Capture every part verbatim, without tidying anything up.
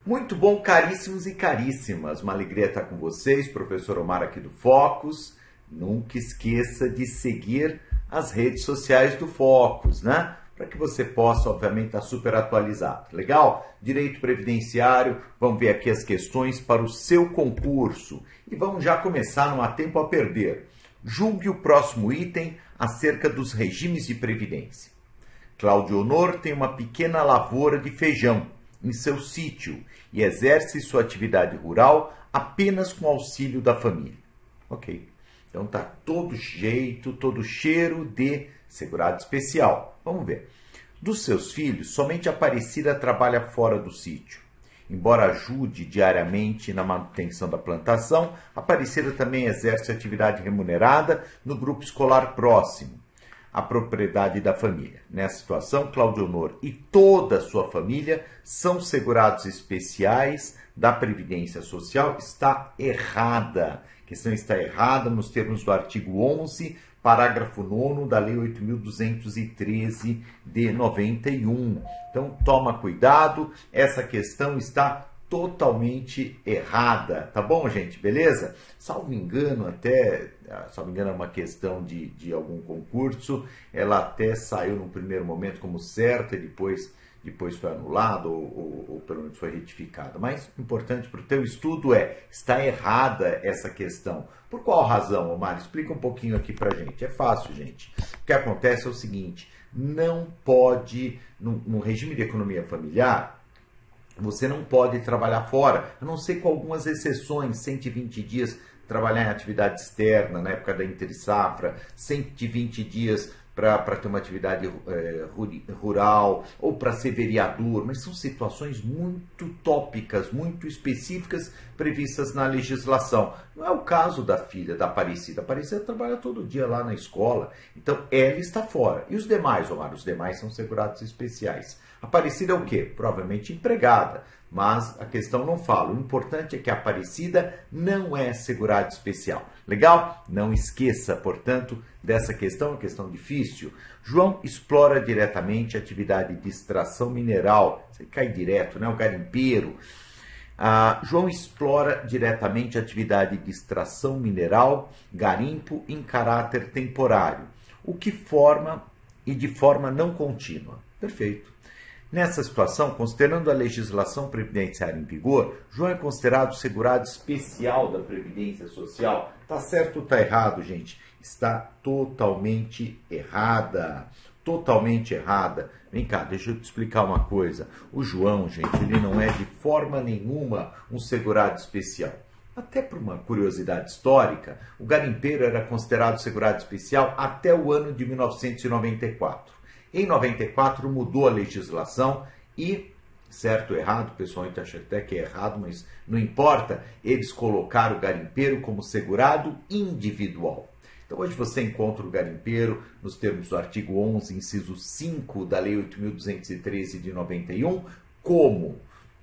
Muito bom, caríssimos e caríssimas. Uma alegria estar com vocês, professor Omar aqui do Focus. Nunca esqueça de seguir as redes sociais do Focus, né? Para que você possa, obviamente, estar super atualizado. Legal? Direito previdenciário, vamos ver aqui as questões para o seu concurso. E vamos já começar, não há tempo a perder. Julgue o próximo item acerca dos regimes de previdência. Cláudio Honor tem uma pequena lavoura de feijão em seu sítio e exerce sua atividade rural apenas com auxílio da família. Ok. Então tá todo jeito, todo cheiro de segurado especial. Vamos ver. Dos seus filhos, somente Aparecida trabalha fora do sítio. Embora ajude diariamente na manutenção da plantação, Aparecida também exerce atividade remunerada no grupo escolar próximo à propriedade da família. Nessa situação, Cláudio Honor e toda a sua família são segurados especiais da Previdência Social. Está errada. A questão está errada nos termos do artigo onze, parágrafo nono da Lei oito mil duzentos e treze de noventa e um. Então, toma cuidado, essa questão está totalmente errada, tá bom, gente? Beleza? Salvo engano, até, salvo engano, é uma questão de, de algum concurso, ela até saiu no primeiro momento como certa e depois, depois foi anulada ou, ou, ou pelo menos foi retificada. Mas o importante para o teu estudo é, está errada essa questão. Por qual razão, Omar? Explica um pouquinho aqui pra gente. É fácil, gente. O que acontece é o seguinte, não pode, no, no regime de economia familiar, você não pode trabalhar fora, a não ser com algumas exceções, cento e vinte dias trabalhar em atividade externa, na época da intersafra, cento e vinte dias para ter uma atividade é, rural, ou para ser vereador, mas são situações muito tópicas, muito específicas, previstas na legislação. Não é o caso da filha da Aparecida. A Aparecida trabalha todo dia lá na escola, então ela está fora. E os demais, Omar? Os demais são segurados especiais. Aparecida é o quê? Provavelmente empregada, mas a questão não fala. O importante é que a Aparecida não é segurado especial. Legal? Não esqueça, portanto, dessa questão, uma questão difícil. João explora diretamente a atividade de extração mineral. Você cai direto, né? O garimpeiro. Ah, João explora diretamente a atividade de extração mineral, garimpo em caráter temporário, o que forma e de forma não contínua. Perfeito. Nessa situação, considerando a legislação previdenciária em vigor, João é considerado segurado especial da Previdência Social. Tá certo ou tá errado, gente? Está totalmente errada. Totalmente errada. Vem cá, deixa eu te explicar uma coisa. O João, gente, ele não é de forma nenhuma um segurado especial. Até por uma curiosidade histórica, o garimpeiro era considerado segurado especial até o ano de mil novecentos e noventa e quatro. Em noventa e quatro mudou a legislação e, certo ou errado, o pessoal acha até que é errado, mas não importa, eles colocaram o garimpeiro como segurado individual. Então hoje você encontra o garimpeiro nos termos do artigo onze, inciso cinco da Lei oito mil duzentos e treze de noventa e um, como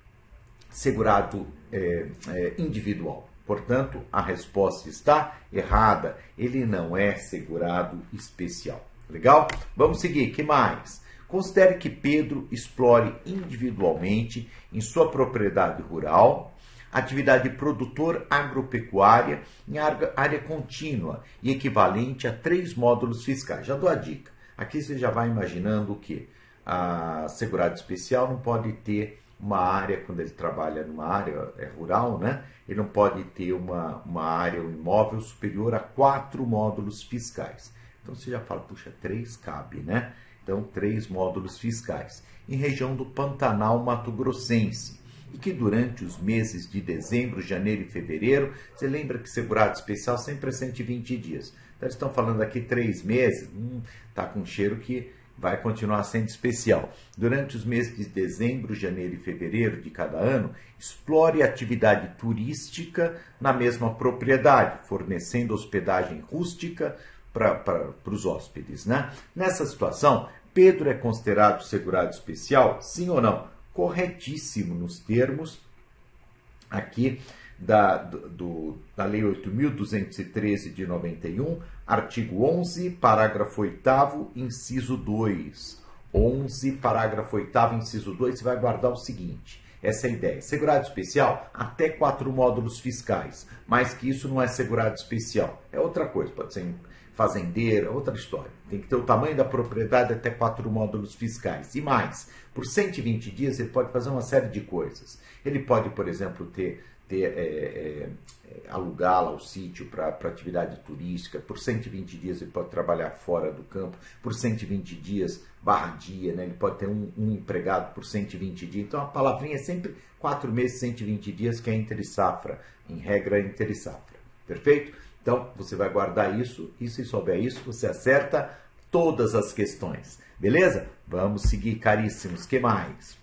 segurado é, é, individual. Portanto, a resposta está errada. Ele não é segurado especial. Legal? Vamos seguir. Que mais? Considere que Pedro explore individualmente em sua propriedade rural atividade produtor agropecuária em área contínua e equivalente a três módulos fiscais. Já dou a dica. Aqui você já vai imaginando o quê? A segurado especial não pode ter uma área, quando ele trabalha numa área é rural, né? Ele não pode ter uma, uma área, um imóvel superior a quatro módulos fiscais. Então você já fala, puxa, três cabe, né? Então, três módulos fiscais. Em região do Pantanal Mato Grossense. E que durante os meses de dezembro, janeiro e fevereiro, você lembra que segurado especial sempre é cento e vinte dias. Então, eles estão falando aqui três meses, hum, tá com cheiro que vai continuar sendo especial. Durante os meses de dezembro, janeiro e fevereiro de cada ano, explore a atividade turística na mesma propriedade, fornecendo hospedagem rústica para os hóspedes, né? Nessa situação, Pedro é considerado segurado especial? Sim ou não? Corretíssimo nos termos aqui da, do, da Lei oito mil duzentos e treze de noventa e um, artigo onze, parágrafo oitavo, inciso dois. onze, parágrafo oitavo, inciso dois, você vai guardar o seguinte. Essa é a ideia. Segurado especial, até quatro módulos fiscais. Mais que isso não é segurado especial. É outra coisa, pode ser fazendeira, outra história. Tem que ter o tamanho da propriedade até quatro módulos fiscais. E mais, por cento e vinte dias ele pode fazer uma série de coisas. Ele pode, por exemplo, ter... ter é, é, alugar lá o sítio para atividade turística. Por cento e vinte dias ele pode trabalhar fora do campo. Por cento e vinte dias, barra dia, né? Ele pode ter um, um empregado por cento e vinte dias. Então a palavrinha é sempre quatro meses, cento e vinte dias, que é entre-safra. Em regra, entre-safra. Perfeito? Então você vai guardar isso, e se souber isso, você acerta todas as questões. Beleza? Vamos seguir, caríssimos. O que mais?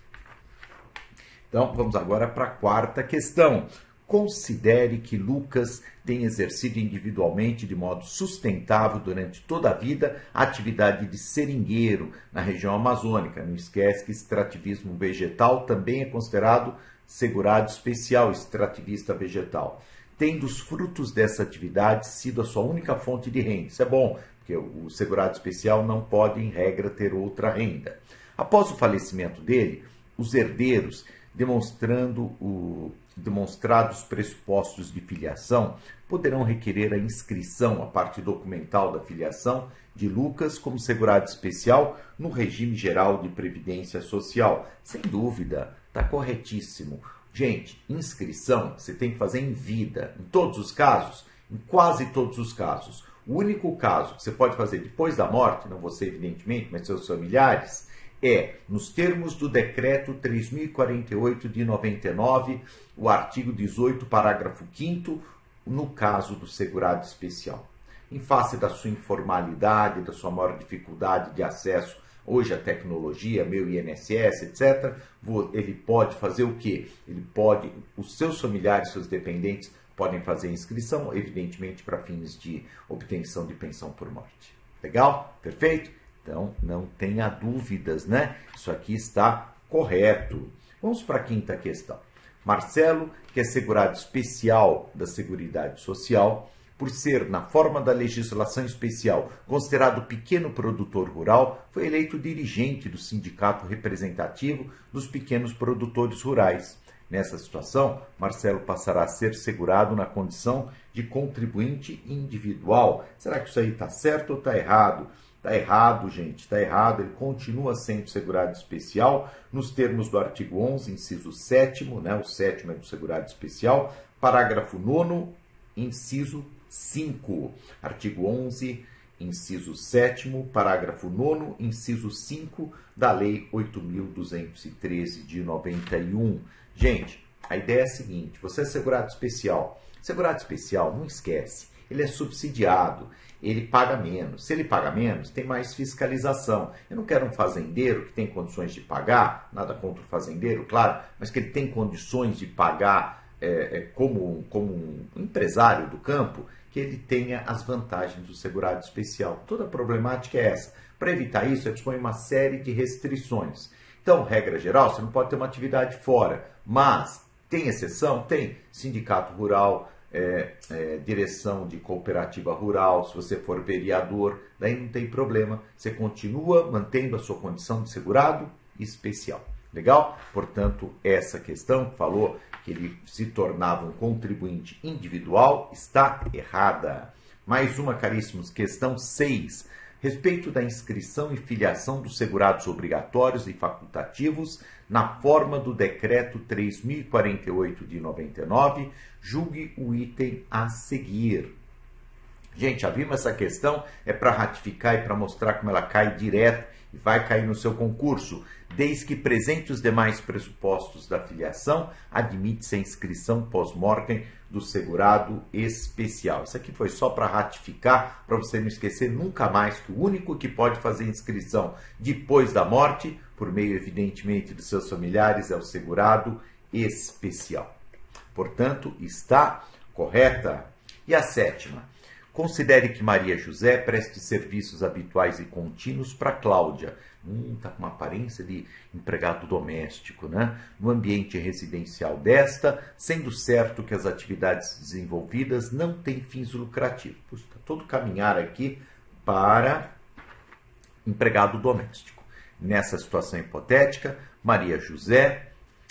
Então, vamos agora para a quarta questão. Considere que Lucas tem exercido individualmente, de modo sustentável, durante toda a vida, a atividade de seringueiro na região amazônica. Não esquece que extrativismo vegetal também é considerado segurado especial, extrativista vegetal. Tendo os frutos dessa atividade sido a sua única fonte de renda. Isso é bom, porque o segurado especial não pode, em regra, ter outra renda. Após o falecimento dele, os herdeiros, demonstrando o, demonstrados pressupostos de filiação, poderão requerer a inscrição, a parte documental da filiação de Lucas como segurado especial no regime geral de previdência social. Sem dúvida, está corretíssimo. Gente, inscrição você tem que fazer em vida, em todos os casos, em quase todos os casos. O único caso que você pode fazer depois da morte, não você evidentemente, mas seus familiares, é, nos termos do decreto três mil e quarenta e oito de noventa e nove, o artigo dezoito, parágrafo quinto, no caso do segurado especial. Em face da sua informalidade, da sua maior dificuldade de acesso hoje à tecnologia, meu I N S S, etcétera, ele pode fazer o quê? Ele pode, os seus familiares, seus dependentes, podem fazer inscrição, evidentemente, para fins de obtenção de pensão por morte. Legal? Perfeito? Então, não tenha dúvidas, né? Isso aqui está correto. Vamos para a quinta questão. Marcelo, que é segurado especial da Seguridade Social, por ser, na forma da legislação especial, considerado pequeno produtor rural, foi eleito dirigente do sindicato representativo dos pequenos produtores rurais. Nessa situação, Marcelo passará a ser segurado na condição de contribuinte individual. Será que isso aí está certo ou está errado? Está errado, gente, está errado. Ele continua sendo segurado especial nos termos do artigo onze, inciso sétimo, né? O sétimo é do segurado especial, parágrafo nono, inciso cinco. Artigo onze, inciso sétimo, parágrafo nono, inciso cinco da Lei oito mil duzentos e treze de noventa e um. Gente, a ideia é a seguinte, você é segurado especial. Segurado especial, não esquece, ele é subsidiado, ele paga menos. Se ele paga menos, tem mais fiscalização. Eu não quero um fazendeiro que tem condições de pagar, nada contra o fazendeiro, claro, mas que ele tem condições de pagar é, é, como, como um empresário do campo, que ele tenha as vantagens do segurado especial. Toda a problemática é essa. Para evitar isso, eu disponho uma série de restrições. Então, regra geral, você não pode ter uma atividade fora, mas tem exceção? Tem. Sindicato rural, é, é, direção de cooperativa rural, se você for vereador, daí não tem problema. Você continua mantendo a sua condição de segurado especial. Legal? Portanto, essa questão que falou que ele se tornava um contribuinte individual está errada. Mais uma, caríssimos, questão seis. Respeito da inscrição e filiação dos segurados obrigatórios e facultativos na forma do decreto três mil e quarenta e oito de noventa e nove, julgue o item a seguir. Gente, já vimos essa questão? É para ratificar e para mostrar como ela cai direto e vai cair no seu concurso. Desde que presente os demais pressupostos da filiação, admite-se a inscrição pós-mortem do segurado especial. Isso aqui foi só para ratificar, para você não esquecer nunca mais que o único que pode fazer inscrição depois da morte, por meio evidentemente dos seus familiares, é o segurado especial. Portanto, está correta. E a sétima. Considere que Maria José preste serviços habituais e contínuos para Cláudia. Hum, tá com uma aparência de empregado doméstico, né? No ambiente residencial desta, sendo certo que as atividades desenvolvidas não têm fins lucrativos. Puxa, tá todo caminhar aqui para empregado doméstico. Nessa situação hipotética, Maria José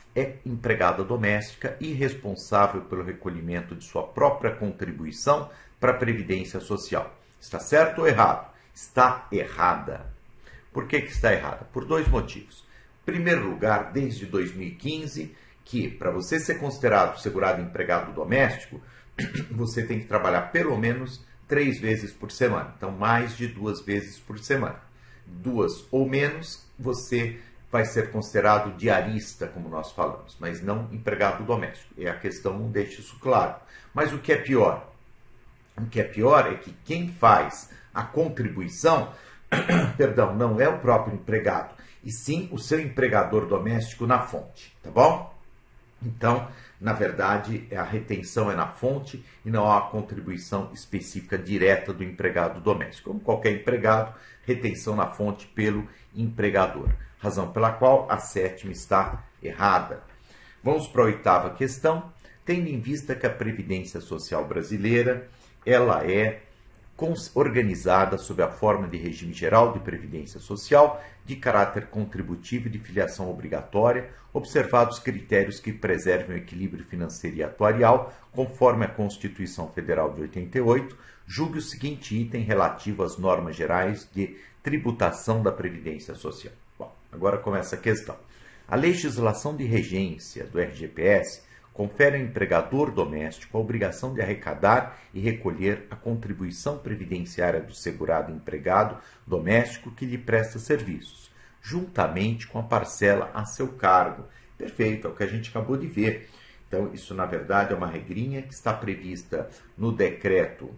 é empregada doméstica e responsável pelo recolhimento de sua própria contribuição para a Previdência Social. Está certo ou errado? Está errada. Por que que está errada? Por dois motivos. Em primeiro lugar, desde dois mil e quinze, que para você ser considerado segurado empregado doméstico, você tem que trabalhar pelo menos três vezes por semana. Então, mais de duas vezes por semana. Duas ou menos, você vai ser considerado diarista, como nós falamos, mas não empregado doméstico. E a questão não deixa isso claro. Mas o que é pior? O que é pior é que quem faz a contribuição, perdão, não é o próprio empregado, e sim o seu empregador doméstico na fonte, tá bom? Então, na verdade, a retenção é na fonte e não há a contribuição específica direta do empregado doméstico. Como qualquer empregado, retenção na fonte pelo empregador. Razão pela qual a sétima está errada. Vamos para a oitava questão. Tendo em vista que a Previdência Social brasileira, ela é organizada sob a forma de regime geral de previdência social, de caráter contributivo e de filiação obrigatória, observados critérios que preservem o equilíbrio financeiro e atuarial, conforme a Constituição Federal de oitenta e oito, julgue o seguinte item relativo às normas gerais de tributação da Previdência Social. Bom, agora começa a questão. A legislação de regência do R G P S confere ao empregador doméstico a obrigação de arrecadar e recolher a contribuição previdenciária do segurado empregado doméstico que lhe presta serviços, juntamente com a parcela a seu cargo. Perfeito, é o que a gente acabou de ver. Então, isso, na verdade, é uma regrinha que está prevista no Decreto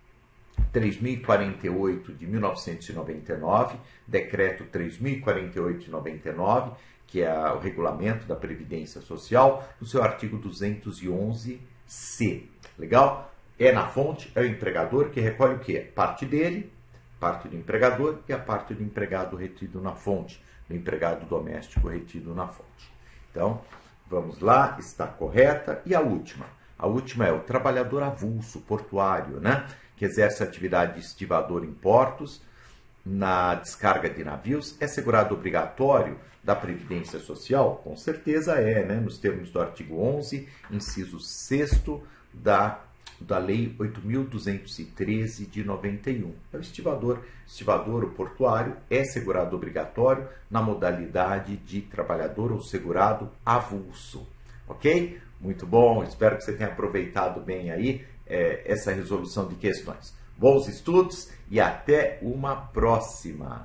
três mil e quarenta e oito de mil novecentos e noventa e nove, Decreto três mil e quarenta e oito de noventa e nove, que é o regulamento da Previdência Social, no seu artigo duzentos e onze C. Legal? É na fonte, é o empregador que recolhe o quê? Parte dele, parte do empregador e a parte do empregado retido na fonte, do empregado doméstico retido na fonte. Então, vamos lá, está correta. E a última? A última é o trabalhador avulso, portuário, né? Que exerce atividade de estivador em portos, na descarga de navios, é segurado obrigatório da Previdência Social? Com certeza é, né? Nos termos do artigo onze, inciso sexto da, da Lei oito mil duzentos e treze de noventa e um. É o estivador, estivador ou portuário é segurado obrigatório na modalidade de trabalhador ou segurado avulso. Ok? Muito bom, espero que você tenha aproveitado bem aí é, essa resolução de questões. Bons estudos e até uma próxima!